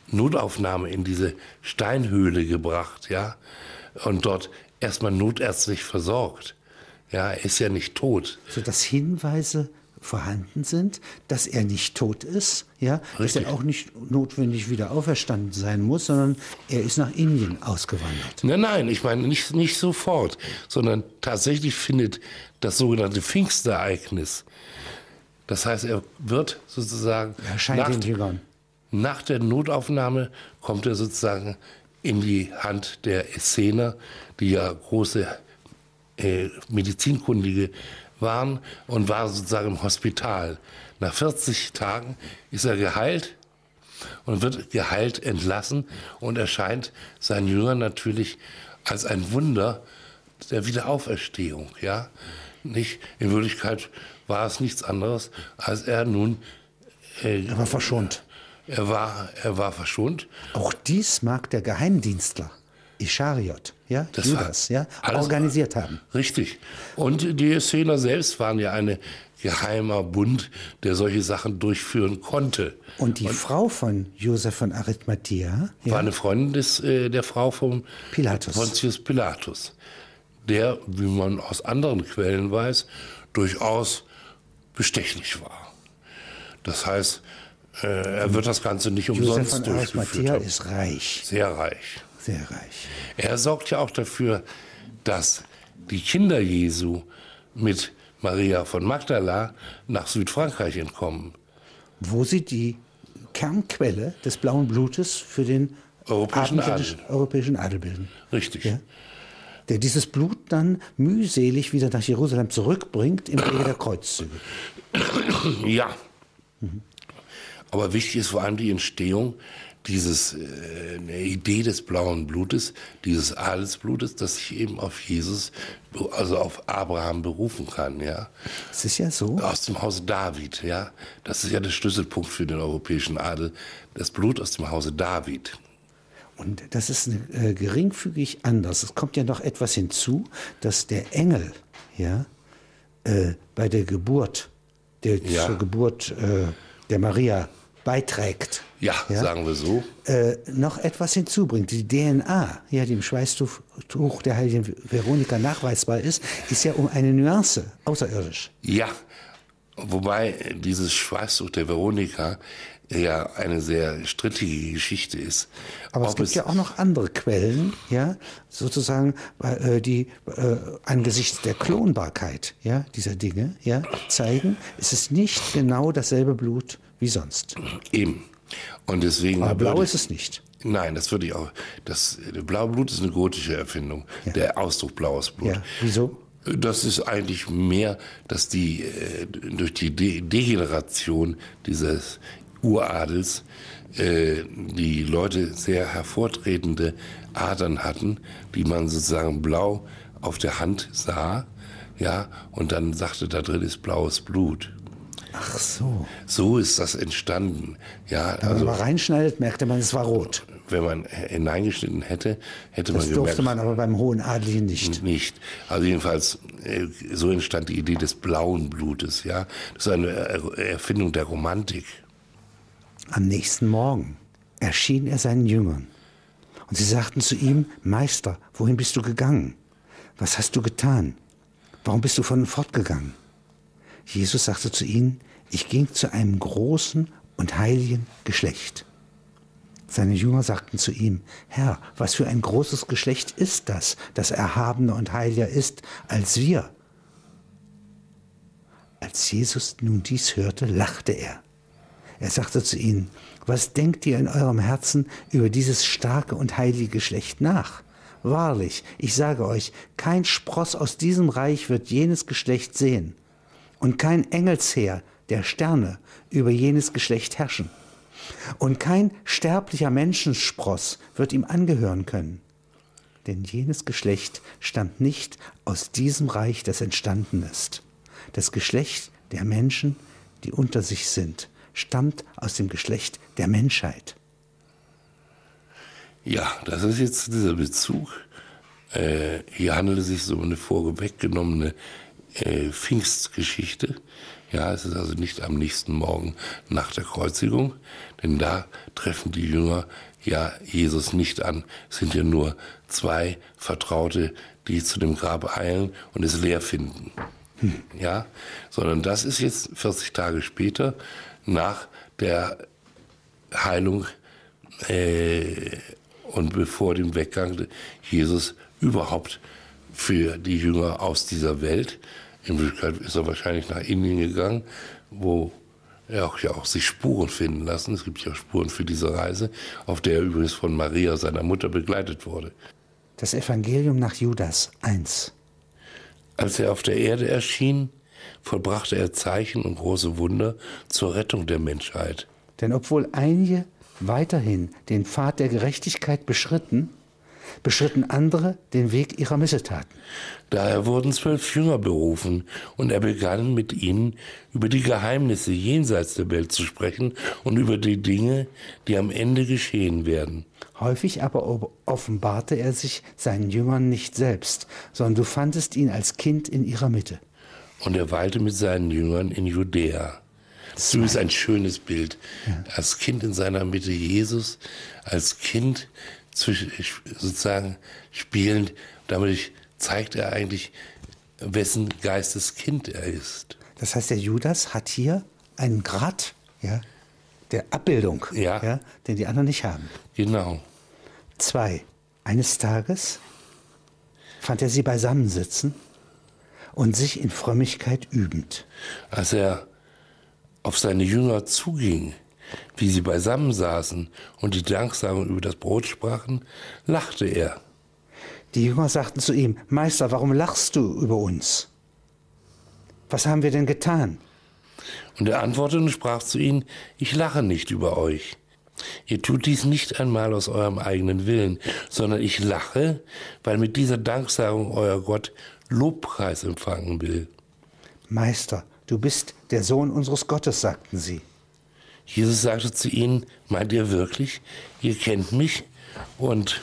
Notaufnahme in diese Steinhöhle gebracht, ja, und dort erstmal notärztlich versorgt. Ja, er ist ja nicht tot. Sodass Hinweise vorhanden sind, dass er nicht tot ist, ja, dass er auch nicht notwendig wieder auferstanden sein muss, sondern er ist nach Indien ausgewandert. Nein, ich meine nicht sofort, sondern tatsächlich findet das sogenannte Pfingstereignis. Das heißt, er wird sozusagen nach der Notaufnahme kommt er sozusagen in die Hand der Essener, die ja große Medizinkundige waren und war sozusagen im Hospital. Nach 40 Tagen ist er geheilt und wird geheilt entlassen und erscheint seinen Jüngern natürlich als ein Wunder der Wiederauferstehung. Ja? Nicht, in Wirklichkeit war es nichts anderes, als er nun... er war verschont. Er war verschont. Auch dies mag der Geheimdienstler Ischariot, ja, Judas, ja, organisiert haben. Richtig. Und die Essener selbst waren ja ein geheimer Bund, der solche Sachen durchführen konnte. Und die Frau von Josef von Arimathea war eine Freundin der Frau von Pontius Pilatus, der, wie man aus anderen Quellen weiß, durchaus bestechlich war. Das heißt, er wird das Ganze nicht umsonst durchgeführt haben. Josef von Arimathea ist reich. Sehr reich. Sehr reich. Er sorgt ja auch dafür, dass die Kinder Jesu mit Maria von Magdala nach Südfrankreich entkommen. Wo sie die Kernquelle des blauen Blutes für den europäischen Adel bilden. Richtig. Ja? Der dieses Blut dann mühselig wieder nach Jerusalem zurückbringt im Wege der Kreuzzüge. Ja. Aber wichtig ist vor allem die Entstehung eine Idee des blauen Blutes, dieses Adelsblutes, das sich eben auf Jesus, also auf Abraham berufen kann, ja. Es ist ja so. Aus dem Hause David, ja. Das ist ja der Schlüsselpunkt für den europäischen Adel, das Blut aus dem Hause David. Und das ist geringfügig anders. Es kommt ja noch etwas hinzu, dass der Engel, ja, bei der Geburt, zur Geburt der Maria beiträgt. Ja, sagen wir so. Noch etwas hinzubringt. Die DNA, ja, die im Schweißtuch der heiligen Veronika nachweisbar ist ja um eine Nuance außerirdisch. Ja, wobei dieses Schweißtuch der Veronika ja eine sehr strittige Geschichte ist. Aber es gibt ja auch noch andere Quellen, ja, sozusagen, die angesichts der Klonbarkeit, ja, dieser Dinge, ja, zeigen, es ist nicht genau dasselbe Blut wie sonst. Eben. Und deswegen. Aber blau ist es nicht. Nein, das würde ich auch. Das blaue Blut ist eine gotische Erfindung. Ja. Der Ausdruck blaues Blut. Ja. Wieso? Das ist eigentlich mehr, dass durch die Degeneration dieses Uradels die Leute sehr hervortretende Adern hatten, die man sozusagen blau auf der Hand sah, ja, und dann sagte, da drin ist blaues Blut. Ach so. So ist das entstanden. Ja, wenn man mal reinschneidet, merkte man, es war rot. Wenn man hineingeschnitten hätte man gemerkt. Das durfte man aber beim Hohen Adeligen nicht. Also jedenfalls, so entstand die Idee des blauen Blutes. Ja? Das ist eine Erfindung der Romantik. Am nächsten Morgen erschien er seinen Jüngern. Und sie sagten zu ihm, Meister, wohin bist du gegangen? Was hast du getan? Warum bist du von uns fortgegangen? Jesus sagte zu ihnen, ich ging zu einem großen und heiligen Geschlecht. Seine Jünger sagten zu ihm, Herr, was für ein großes Geschlecht ist das, das erhabener und heiliger ist als wir? Als Jesus nun dies hörte, lachte er. Er sagte zu ihnen, was denkt ihr in eurem Herzen über dieses starke und heilige Geschlecht nach? Wahrlich, ich sage euch, kein Spross aus diesem Reich wird jenes Geschlecht sehen. Und kein Engelsheer der Sterne über jenes Geschlecht herrschen. Und kein sterblicher Menschenspross wird ihm angehören können. Denn jenes Geschlecht stammt nicht aus diesem Reich, das entstanden ist. Das Geschlecht der Menschen, die unter sich sind, stammt aus dem Geschlecht der Menschheit. Ja, das ist jetzt dieser Bezug. Hier handelt es sich um eine vorweggenommene Pfingstgeschichte, Ja, es ist also nicht am nächsten Morgen nach der Kreuzigung, denn da treffen die Jünger ja Jesus nicht an. Es sind ja nur 2 Vertraute, die zu dem Grab eilen und es leer finden. Ja, sondern das ist jetzt 40 Tage später nach der Heilung und bevor dem Weggang Jesus überhaupt für die Jünger aus dieser Welt. In Wirklichkeit ist er wahrscheinlich nach Indien gegangen, wo er auch sich Spuren finden lassen. Es gibt ja Spuren für diese Reise, auf der er übrigens von Maria, seiner Mutter, begleitet wurde. Das Evangelium nach Judas 1. Als er auf der Erde erschien, vollbrachte er Zeichen und große Wunder zur Rettung der Menschheit. Denn obwohl einige weiterhin den Pfad der Gerechtigkeit beschritten andere den Weg ihrer Missetaten. Daher wurden 12 Jünger berufen und er begann mit ihnen über die Geheimnisse jenseits der Welt zu sprechen und über die Dinge, die am Ende geschehen werden. Häufig aber offenbarte er sich seinen Jüngern nicht selbst, sondern du fandest ihn als Kind in ihrer Mitte. Und er weilte mit seinen Jüngern in Judäa. Das ist ein schönes Bild. Ja. Als Kind in seiner Mitte Jesus, als Kind sozusagen spielend. Damit zeigt er eigentlich, wessen Geisteskind er ist. Das heißt, der Judas hat hier einen Grad, ja, der Abbildung, ja, den die anderen nicht haben. Genau. 2. Eines Tages fand er sie beisammensitzen und sich in Frömmigkeit übend. Als er auf seine Jünger zuging, wie sie beisammen saßen und die Danksagung über das Brot sprachen, lachte er. Die Jünger sagten zu ihm: Meister, warum lachst du über uns? Was haben wir denn getan? Und er antwortete und sprach zu ihnen: Ich lache nicht über euch. Ihr tut dies nicht einmal aus eurem eigenen Willen, sondern ich lache, weil mit dieser Danksagung euer Gott Lobpreis empfangen will. Meister, du bist der Sohn unseres Gottes, sagten sie. Jesus sagte zu ihnen: Meint ihr wirklich, ihr kennt mich? Und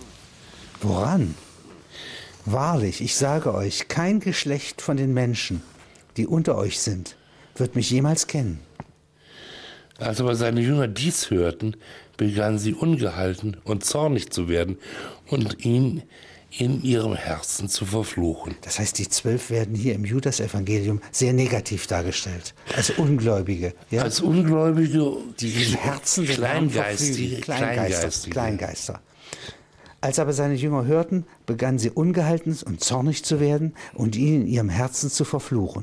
woran? Wahrlich, ich sage euch, kein Geschlecht von den Menschen, die unter euch sind, wird mich jemals kennen. Als aber seine Jünger dies hörten, begannen sie ungehalten und zornig zu werden und ihn in ihrem Herzen zu verfluchen. Das heißt, die 12 werden hier im Judas-Evangelium sehr negativ dargestellt. Als Ungläubige. Ja? Als Ungläubige, die im Herzen der Kleingeister. Als aber seine Jünger hörten, begannen sie ungehalten und zornig zu werden und ihn in ihrem Herzen zu verfluchen.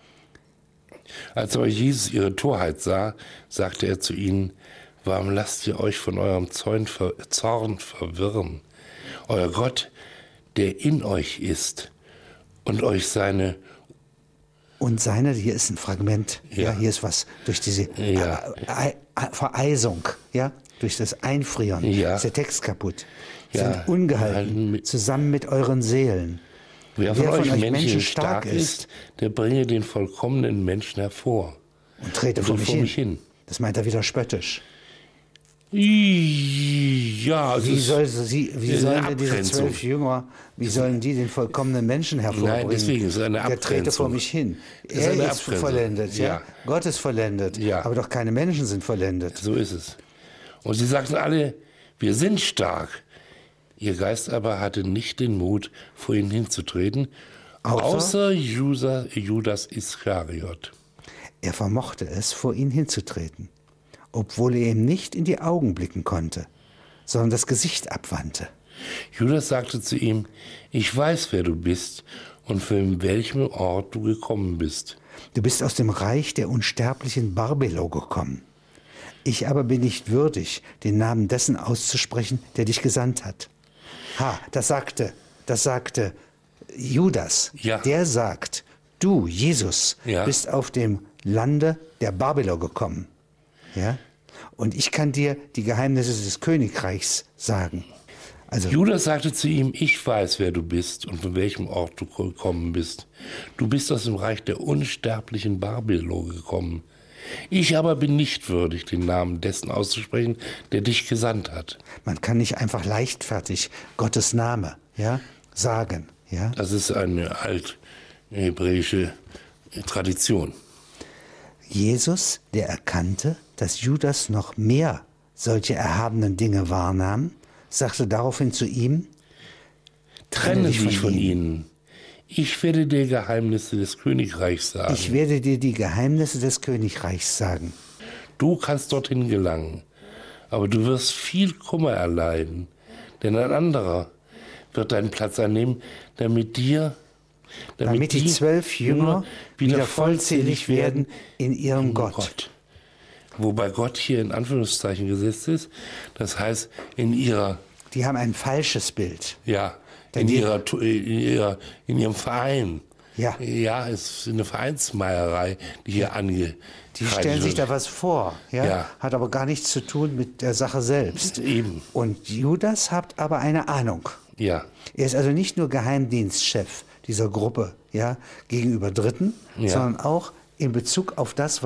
Als aber Jesus ihre Torheit sah, sagte er zu ihnen: Warum lasst ihr euch von eurem Zorn verwirren? Euer Gott, der in euch ist und euch seine... Und seine, hier ist ein Fragment, ja, hier ist was durch diese Vereisung, ja, durch das Einfrieren, ist der Text kaputt, sind ungehalten, zusammen mit euren Seelen. Wer von euch Menschen stark ist, der bringe den vollkommenen Menschen hervor. Und trete vor mich hin. Das meint er wieder spöttisch. Ja, wie sollen denn diese 12 Jünger, wie sollen die den vollkommenen Menschen hervorbringen? Nein, deswegen ist es eine Abgrenzung. Der trete vor mich hin. Er ist vollendet, ja. Gott ist vollendet, aber doch keine Menschen sind vollendet. So ist es. Und sie sagten alle: Wir sind stark. Ihr Geist aber hatte nicht den Mut, vor ihnen hinzutreten, außer Judas Iskariot. Er vermochte es, vor ihn hinzutreten, obwohl er ihm nicht in die Augen blicken konnte, sondern das Gesicht abwandte. Judas sagte zu ihm: Ich weiß, wer du bist und von welchem Ort du gekommen bist. Du bist aus dem Reich der unsterblichen Barbelo gekommen. Ich aber bin nicht würdig, den Namen dessen auszusprechen, der dich gesandt hat. Das sagte Judas. Ja. Der sagt: Du, Jesus, bist auf dem Lande der Barbelo gekommen. Ja? Und ich kann dir die Geheimnisse des Königreichs sagen. Also, Judas sagte zu ihm: Ich weiß, wer du bist und von welchem Ort du gekommen bist. Du bist aus dem Reich der unsterblichen Barbelo gekommen. Ich aber bin nicht würdig, den Namen dessen auszusprechen, der dich gesandt hat. Man kann nicht einfach leichtfertig Gottes Name sagen. Ja? Das ist eine althebräische Tradition. Jesus, der erkannte, dass Judas noch mehr solche erhabenen Dinge wahrnahm, sagte daraufhin zu ihm: Trenne dich von ihnen. Ich werde dir Geheimnisse des Königreichs sagen. Ich werde dir die Geheimnisse des Königreichs sagen. Du kannst dorthin gelangen, aber du wirst viel Kummer erleiden, denn ein anderer wird deinen Platz einnehmen, damit die 12 Jünger wieder vollzählig werden in ihrem Gott. Wobei Gott hier in Anführungszeichen gesetzt ist, das heißt in ihrer... Die haben ein falsches Bild. Ja, in ihrem Verein. Ja. Ja, es ist eine Vereinsmeierei, die hier angekreidet wird. Die stellen sich da was vor, Ja. Hat aber gar nichts zu tun mit der Sache selbst. Eben. Und Judas hat aber eine Ahnung. Ja. Er ist also nicht nur Geheimdienstchef dieser Gruppe, gegenüber Dritten, sondern auch in Bezug auf das,